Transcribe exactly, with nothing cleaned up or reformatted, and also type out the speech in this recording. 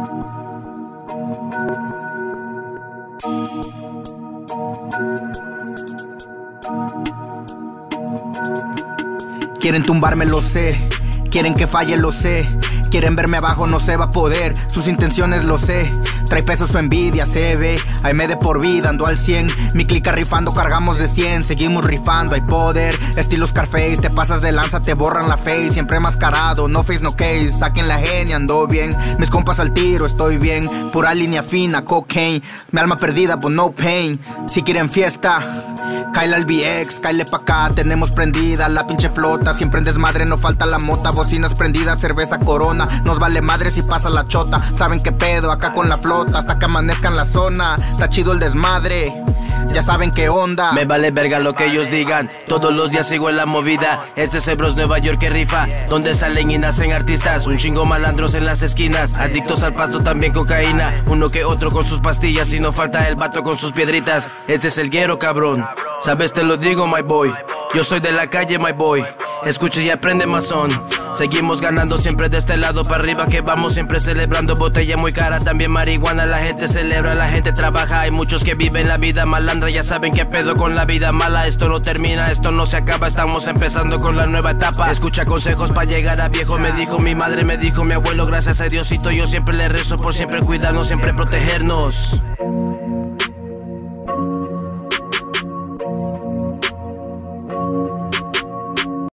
Quieren tumbarme, lo sé. Quieren que falle, lo sé. Quieren verme abajo, no se va a poder. Sus intenciones, lo sé. Trae peso su envidia, se ve. Ahí me de por vida, ando al cien. Mi clica rifando, cargamos de cien. Seguimos rifando, hay poder. Estilo Scarface, te pasas de lanza, te borran la face. Siempre mascarado, no face, no case. Saquen la genia, ando bien. Mis compas al tiro, estoy bien. Pura línea fina, cocaine. Mi alma perdida, but no pain. Si quieren fiesta, cáele al V X, cáele pa' acá. Tenemos prendida la pinche flota. Siempre en desmadre, no falta la mota. Bocinas prendidas, cerveza Corona. Nos vale madre si pasa la chota. Saben qué pedo, acá con la flota. Hasta que amanezca en la zona. Está chido el desmadre, ya saben qué onda. Me vale verga lo que ellos digan. Todos los días sigo en la movida. Este es el Bros Nueva York que rifa, donde salen y nacen artistas. Un chingo malandros en las esquinas, adictos al pasto, también cocaína. Uno que otro con sus pastillas y no falta el vato con sus piedritas. Este es el guero, cabrón. Sabes, te lo digo, my boy. Yo soy de la calle, my boy. Escucha y aprende, mazón. Seguimos ganando siempre de este lado para arriba que vamos, siempre celebrando. Botella muy cara, también marihuana. La gente celebra, la gente trabaja. Hay muchos que viven la vida malandra. Ya saben qué pedo con la vida mala. Esto no termina, esto no se acaba. Estamos empezando con la nueva etapa. Escucha consejos para llegar a viejo. Me dijo mi madre, me dijo mi abuelo. Gracias a Diosito yo siempre le rezo por siempre cuidarnos, siempre protegernos.